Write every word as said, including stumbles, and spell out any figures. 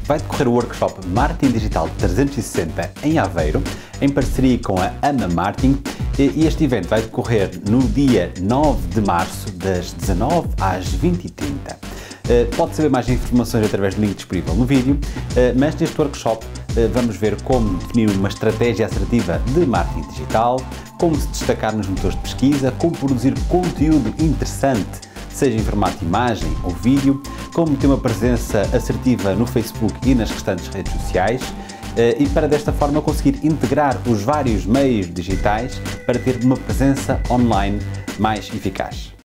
vai decorrer o workshop Marketing Digital trezentos e sessenta em Aveiro, em parceria com a AMA Marketing, e este evento vai decorrer no dia nove de março, das dezanove às vinte e trinta. Pode saber mais informações através do link disponível no vídeo, mas neste workshop vamos ver como definir uma estratégia assertiva de marketing digital, como se destacar nos motores de pesquisa, como produzir conteúdo interessante, seja em formato de imagem ou vídeo, como ter uma presença assertiva no Facebook e nas restantes redes sociais, e para desta forma conseguir integrar os vários meios digitais para ter uma presença online mais eficaz.